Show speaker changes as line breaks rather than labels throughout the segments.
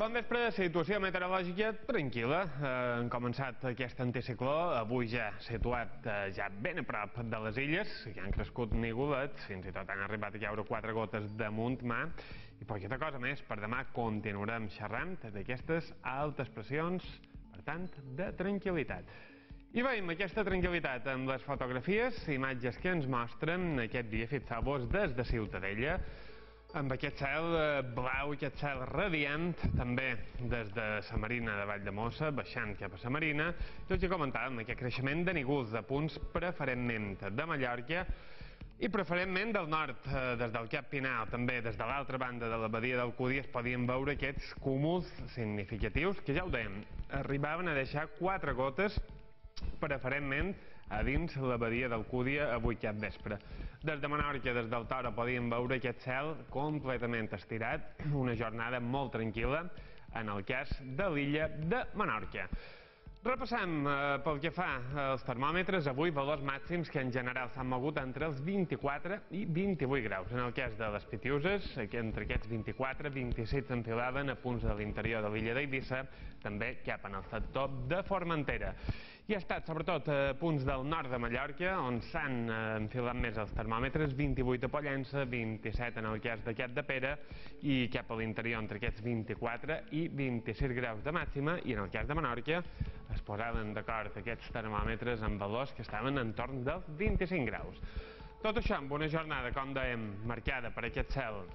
Bon vespre, situació meteorològica tranquil·la. Han començat aquest anticicló, avui ja situat ja ben a prop de les illes, que han crescut nigulets, fins i tot han arribat a caure 4 gotes damunt mà, i poqueta cosa més. Per demà continuarem xerrant d'aquestes altes pressions, per tant, de tranquil·litat. I veiem aquesta tranquil·litat amb les fotografies, imatges que ens mostren aquest dia, fixeu-vos, des de Ciutadella, amb aquest cel blau, aquest cel radiant, també des de la Marina de Valldemossa, baixant cap a la Marina, tot i comentàvem aquest creixement de nígols de punts preferentment de Mallorca i preferentment del nord, des del Cap Pinal, també des de l'altra banda de la badia d'Alcúdia es podien veure aquests cúmuls significatius que ja ho dèiem, arribaven a deixar 4 gotes preferentment a dins la badia d'Alcúdia avui cap vespre. Des de Menorca, des del Toro, podíem veure aquest cel completament estirat, una jornada molt tranquil·la en el cas de l'illa de Menorca. Repassem pel que fa als termòmetres, avui valors màxims que en general s'han mogut entre els 24 i 28 graus. En el cas de les Pitiuses, entre aquests 24 i 26 s'enfilaven a punts de l'interior de l'illa d'Eivissa, també cap en el sector de Formentera. I ha estat sobretot a punts del nord de Mallorca on s'han enfilat més els termòmetres, 28 a Pollença, 27 en el cas de Cap de Pere i cap a l'interior entre aquests 24 i 26 graus de màxima, i en el cas de Menorca es posaven d'acord aquests termòmetres amb valors que estaven entorn dels 25 graus. Tot això amb una jornada, com dèiem, marcada per aquest cel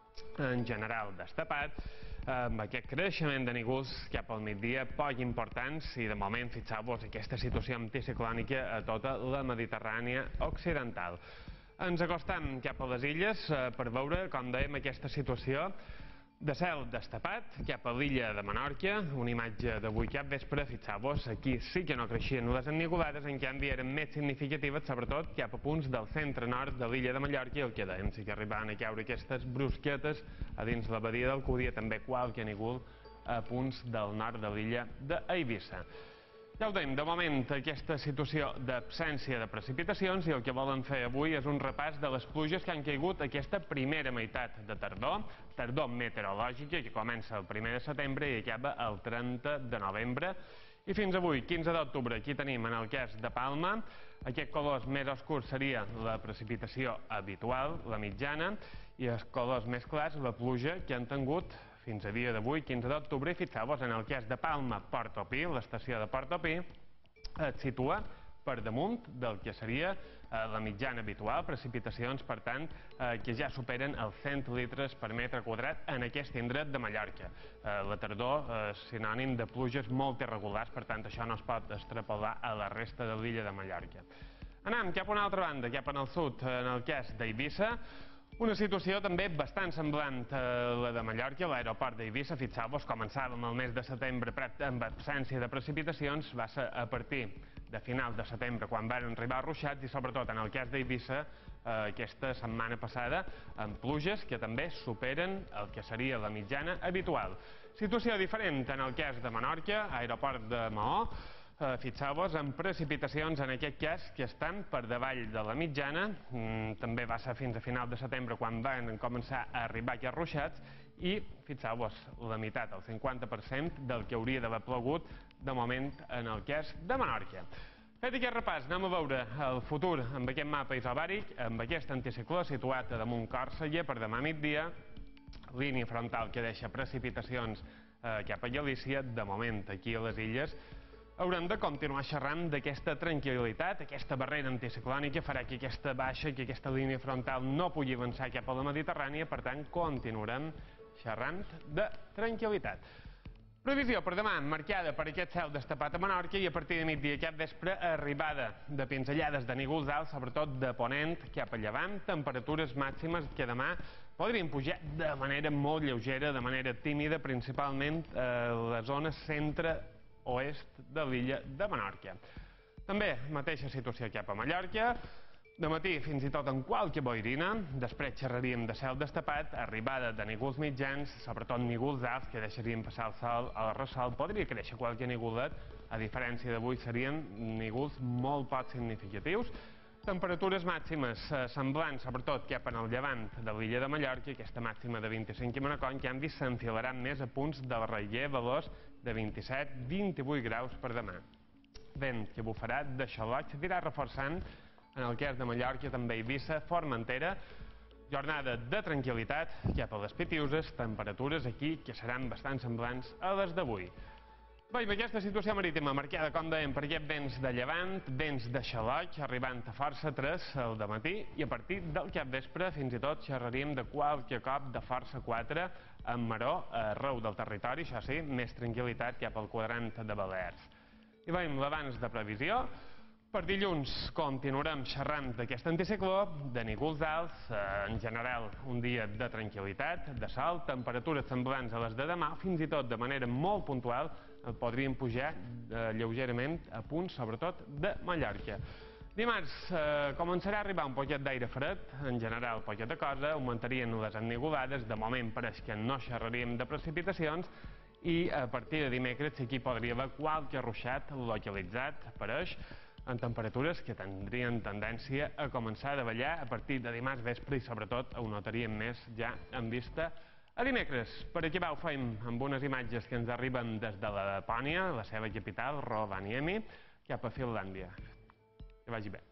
en general destapat, amb aquest creixement de nígols cap al migdia poc importants i de moment fixeu-vos aquesta situació anticiclònica a tota la Mediterrània occidental. Ens acostem cap a les illes per veure, com dèiem, aquesta situació de cel destapat cap a l'illa de Menorca, una imatge d'avui cap vespre, fixeu-vos, aquí sí que no creixien les ennicolades, en canvi eren més significatives, sobretot cap a punts del centre-nord de l'illa de Mallorca, i el que dèiem, sí que arribaven a caure aquestes brusquetes a dins la badia d'Alcúdia, també qualque nígol a punts del nord de l'illa d'Eivissa. Ja ho dèiem, de moment aquesta situació d'absència de precipitacions, i el que volen fer avui és un repàs de les pluges que han caigut aquesta primera meitat de tardor meteorològica, que comença el 1 de setembre i acaba el 30 de novembre. I fins avui, 15 d'octubre, aquí tenim en el cas de Palma, aquest color més oscur seria la precipitació habitual, la mitjana, i els colors més clars, la pluja que han tingut fins a dia d'avui, 15 d'octubre, i fixeu-vos, en el cas de Palma, Portopí, l'estació de Portopí, es situa per damunt del que seria la mitjana habitual, precipitacions, per tant, que ja superen els 100 litres per metre quadrat en aquest indret de Mallorca. La tardor és sinònim de pluges molt irregulars, per tant, això no es pot extrapolar a la resta de l'illa de Mallorca. Anem cap a una altra banda, cap en el sud, en el cas d'Eivissa, una situació també bastant semblant a la de Mallorca. L'aeroport d'Eivissa, fixeu-vos, començàvem el mes de setembre amb absència de precipitacions, va ser a partir de finals de setembre quan van arribar ruixats, i sobretot en el cas d'Eivissa aquesta setmana passada amb pluges que també superen el que seria la mitjana habitual. Situació diferent en el cas de Menorca, aeroport de Maó, fixeu-vos, amb precipitacions en aquest cas que estan per davall de la mitjana, també va ser fins a final de setembre quan van començar a arribar aquests ruixats, i fixeu-vos, la meitat, el 50% del que hauria d'haver plogut de moment en el cas de Menorca. Fet aquest repàs, anem a veure el futur amb aquest mapa isobàric, amb aquest anticicló situat a damunt Còrsega per demà migdia, línia frontal que deixa precipitacions cap a Galícia, de moment aquí a les illes. Haurem de continuar xerrant d'aquesta tranquil·litat, aquesta barrera anticiclònica farà que aquesta baixa, que aquesta línia frontal no pugui avançar cap a la Mediterrània, per tant continuarem xerrant de tranquil·litat. Previsió per demà, marcada per aquest cel destapat a Menorca, i a partir de migdia cap vespre arribada de pinzellades de nígols alts, sobretot de ponent cap a llevant, temperatures màximes que demà podrien pujar de manera molt lleugera, de manera tímida, principalment a la zona centre-oest de l'illa de Menorca. També mateixa situació cap a Mallorca, de matí fins i tot en qualque boirina, després xerraríem de cel destapat, arribada de nígols mitjans, sobretot nígols alts que deixarien passar el sol al ressol, podria créixer qualque nígolet, a diferència d'avui serien nígols molt poc significatius. Temperatures màximes semblants, sobretot cap en el llevant de l'illa de Mallorca, aquesta màxima de 25 i Manacor, que han vist s'enfilaran més a punts del Reller, valors de 27-28 graus per demà. Vent que bufarà de xaloc, s'anirà reforçant en el cas de Mallorca, també Eivissa, Formentera. Jornada de tranquil·litat cap a les Pitiüses, temperatures aquí que seran bastant semblants a les d'avui. Bé, amb aquesta situació marítima marcada, com dèiem, per aquests vents de llevant, vents de xaloc, arribant a força 3 al dematí, i a partir del capvespre fins i tot xerraríem de qualque cop de força 4 amb maró arreu del territori, això sí, més tranquil·litat cap al quadrant de Balears. I bé, amb l'abans de previsió, per dilluns continuarem xerrant d'aquest anticicló, de núvols alts, en general un dia de tranquil·litat, de sol, temperatures semblants a les de demà, fins i tot de manera molt puntual podrien pujar lleugerament a punts, sobretot de Mallorca. Dimarts començarà a arribar un poquet d'aire fred, en general poqueta cosa, augmentarien les ennuvolades, de moment pareix que no xerraríem de precipitacions, i a partir de dimecres aquí podria haver qualque ruixat localitzat, pareix, en temperatures que tindrien tendència a començar a davallar a partir de dimarts vespre i sobretot ho notaríem més ja en vista a dimecres. Per acabar ho fem amb unes imatges que ens arriben des de la Lapònia, la seva capital, Rovaniemi, cap a Finlàndia. Que vagi bé.